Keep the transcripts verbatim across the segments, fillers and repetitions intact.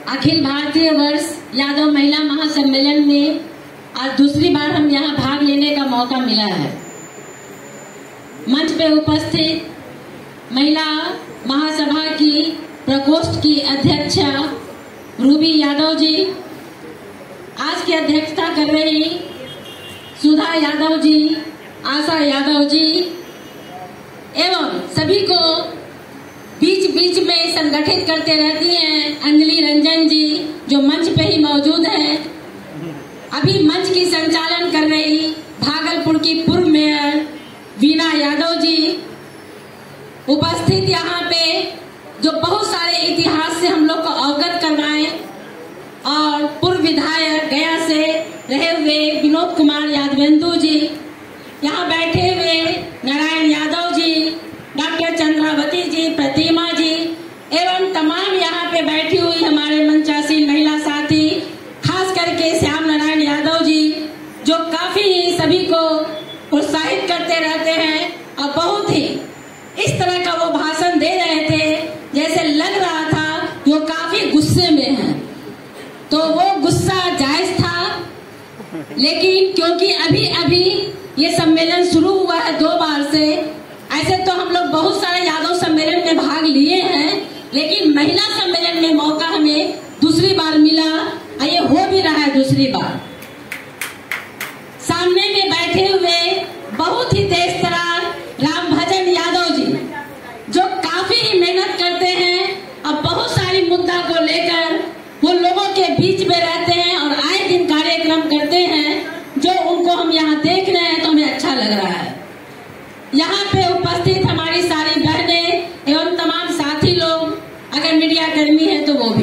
अखिल भारतीय वर्ष यादव महिला महासम्मेलन में आज दूसरी बार हम यहाँ भाग लेने का मौका मिला है। मंच पे उपस्थित महिला महासभा की प्रकोष्ठ की अध्यक्षा रूबी यादव जी, आज की अध्यक्षता कर रही सुधा यादव जी, आशा यादव जी एवं सभी को बीच बीच में संगठित करते रहती हैं अंजलि रंजन जी जो मंच पे ही मौजूद है। अभी मंच की संचालन कर रही भागलपुर की पूर्व मेयर वीना यादव जी, उपस्थित यहाँ पे जो बहुत सारे इतिहास से हम लोग को अवगत करवाएं, और पूर्व विधायक गया से रहे हुए विनोद कुमार यादवेंदु जी, यहाँ बैठे हुए नारायण यादव जी, डॉक्टर चंद्रावती जी, प्रतिमा जी एवं तमाम यहाँ पे बैठी हुई हमारे मंचासीन महिला साथी, खास करके श्याम नारायण यादव जी जो काफी सभी को प्रोत्साहित करते रहते हैं और बहुत ही इस तरह का वो भाषण दे रहे थे जैसे लग रहा था कि वो काफी गुस्से में हैं। तो वो गुस्सा जायज था, लेकिन क्योंकि अभी अभी ये सम्मेलन शुरू हुआ है दो बार से, ऐसे तो हम लोग बहुत सारे यादव सम्मेलन में भाग लिए हैं, लेकिन महिला सम्मेलन में मौका हमें दूसरी बार मिला, ये हो भी रहा है दूसरी बार। सामने में बैठे हुए बहुत ही तेज तरार राम भजन यादव जी जो काफी ही मेहनत करते हैं और बहुत सारी मुद्दा को लेकर वो लोगों के बीच में रहते हैं और आए दिन कार्यक्रम करते हैं, जो उनको हम यहाँ देख रहे हैं तो हमें अच्छा लग रहा है। यहाँ पे उपस्थित हमारी सारी बहनें एवं तमाम साथी लोग, अगर मीडिया कर्मी है तो वो भी।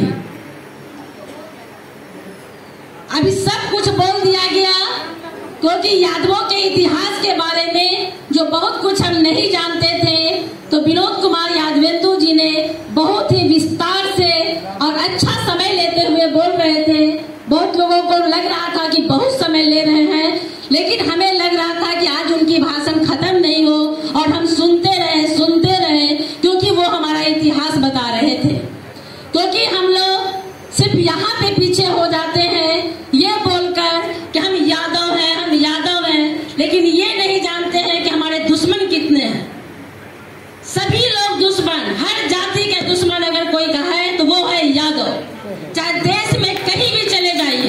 अभी सब कुछ बोल दिया गया क्योंकि यादवों के इतिहास के बारे में जो बहुत कुछ हम नहीं जानते थे, तो विनोद कुमार यादवेंदु जी ने बहुत ही विस्तार से और अच्छा समय लेते हुए बोल रहे थे। बहुत लोगों को लग रहा था कि बहुत समय ले रहे हैं, लेकिन हमें लग रहा था कि आज उनकी भाषण खत्म नहीं हो और हम सुनते रहे सुनते रहे क्योंकि वो हमारा इतिहास बता रहे थे। क्योंकि हम लोग सिर्फ यहाँ पे पीछे हो जाते हैं ये बोलकर कि हम यादव हैं, हम यादव हैं, लेकिन ये नहीं जानते हैं कि हमारे दुश्मन कितने हैं। सभी लोग दुश्मन, हर जाति के दुश्मन अगर कोई कहा है तो वो है यादव। चाहे देश में कहीं भी चले जाइए,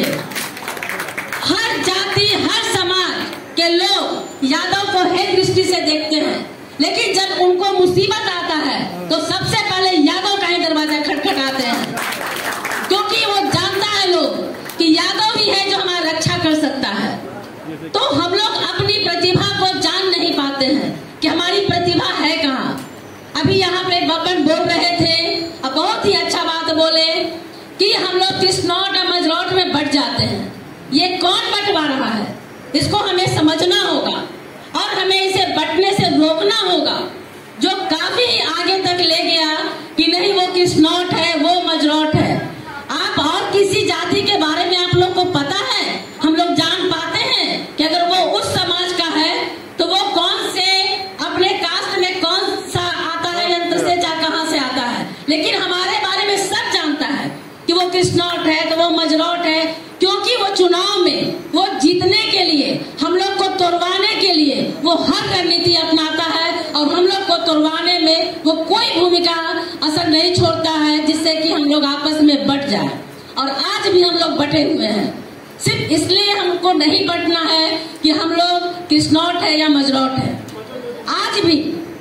हर जाति हर समाज के लोग यादव को हेय दृष्टि से देखते हैं, लेकिन जब उनको मुसीबत आता है तो सबसे पहले यादव का ही दरवाजा खटखटाते हैं, क्योंकि वो जानता है लोग कि यादव ही है जो हमारी रक्षा कर सकता है। तो हम लोग अपनी प्रतिभा को जान नहीं पाते हैं कि हमारी प्रतिभा है कहाँ। अभी यहाँ पे बब्बन बोल रहे थे और बहुत ही अच्छा बात बोले कि हम लोग कृष्णौट और मजरौट में बट जाते हैं। ये कौन बंटवा रहा है, इसको हमें समझना होगा और हमें इसे बंटने से रोकना होगा, जो काफी आगे तक ले गया कि नहीं वो कृष्णौट है, वो मजरौट है। आप और किसी जाति के बारे में आप लोग को पता है, हम लोग जान पाते हैं कि अगर वो उस समाज का है तो वो कौन से अपने कास्ट में कौन सा आता है, यंत्र से जा कहां से आता है, लेकिन हमारे बारे में सब जानता है कि वो कृष्णौट है तो वो मजरौट है, क्योंकि वो चुनाव में वो जीतने के लिए, हम लोग को तोड़वाने के लिए वो हर रणनीति अपनाता है और हम लोग को तोड़वाने में वो कोई भूमिका असर नहीं छोड़ता है जिससे कि हम लोग आपस में बट जाए। और आज भी हम लोग बटे हुए हैं, सिर्फ इसलिए हमको नहीं बटना है कि हम लोग कृष्णौट है या मजरौट है। आज भी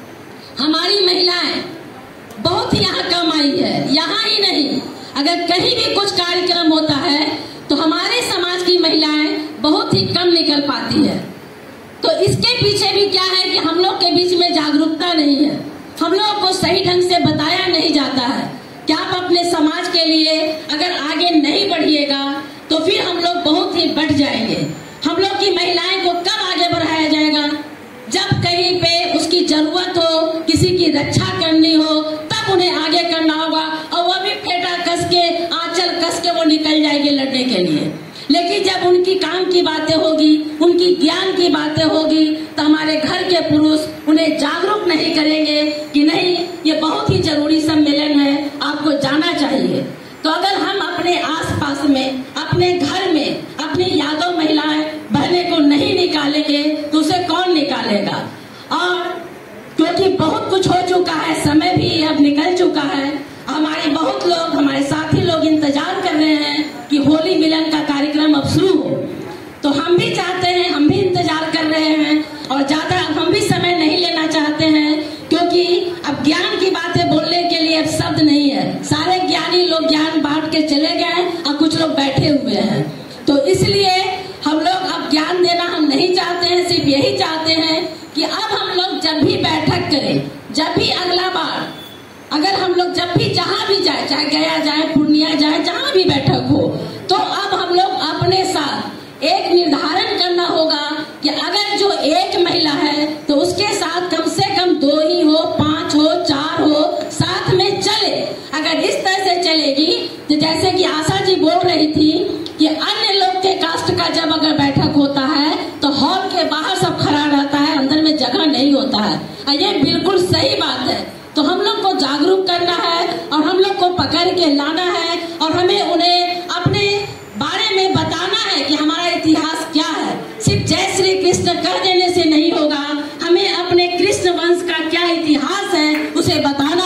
हमारी महिलाएं बहुत ही यहाँ कम आई है। यहाँ ही नहीं, अगर कहीं भी कुछ कार्यक्रम होता है तो हमारे समाज की महिलाएं बहुत ही कम निकल पाती है। तो इसके पीछे भी क्या है कि हम लोग के बीच में जागरूकता नहीं है, हम लोग को सही ढंग से बताया नहीं जाता है कि आप अपने समाज के लिए अगर आगे नहीं बढ़िएगा तो फिर हम लोग बहुत ही बढ़ जाएंगे। हम लोग की महिलाएं को कब आगे बढ़ाया जाएगा, जब कहीं पे उसकी जरूरत हो, किसी की रक्षा करनी हो, तब उन्हें आगे करना होगा और वो भी फेटा कस के, आंचल कस के वो निकल जाएगी लड़ने के लिए। लेकिन जब उनकी काम की बातें होगी, उनकी ज्ञान की बातें होगी, तो हमारे घर के पुरुष उन्हें जागरूक नहीं करेंगे कि नहीं ये बहुत ही जरूरी सम्मेलन है, आपको जाना चाहिए। तो अगर हम अपने आसपास में, अपने घर में अपनी यादव महिलाएं बहनें को नहीं निकालेंगे तो उसे कौन निकालेगा। और क्योंकि बहुत कुछ हो चुका है, समय भी अब निकल चुका है, हमारे बहुत लोग, हमारे साथी लोग इंतजार कर रहे हैं कि होली मिलन का कार्यक्रम अब शुरू हो। तो हम भी चाहते हैं, हम भी इंतजार कर रहे हैं और ज्यादा हम भी समय नहीं लेना चाहते हैं, क्योंकि अब ज्ञान की बातें बोलने के लिए अब शब्द नहीं है। सारे ज्ञानी लोग ज्ञान बांट के चले गए और कुछ लोग बैठे हुए हैं। तो इसलिए हम लोग अब ज्ञान देना हम नहीं चाहते हैं, सिर्फ यही चाहते हैं कि अब हम लोग जब भी बैठक करें, जब भी अगला बार अगर हम लोग जब भी जहाँ भी जाए, चाहे गया जाए, पूर्णिया जाए, जहाँ भी बैठक हो, तो अब हम लोग अपने साथ एक निर्धारण करना होगा कि अगर जो एक महिला है तो उसके साथ कम से कम दो ही हो, पांच हो, चार हो, साथ में चले। अगर इस तरह से चलेगी तो जैसे कि आशा जी बोल रही थी कि अन्य लोग के कास्ट का जब अगर बैठक होता है तो हॉल के बाहर सब खड़ा रहता है, अंदर में जगह नहीं होता है। ये बिल्कुल सही बात है। तो हम लोग को जागरूक करना है और हम लोग को पकड़ के लाना है और हमें उन्हें अपने बारे में बताना है कि हमारा इतिहास क्या है। सिर्फ जय श्री कृष्ण कह देने से नहीं होगा, हमें अपने कृष्ण वंश का क्या इतिहास है उसे बताना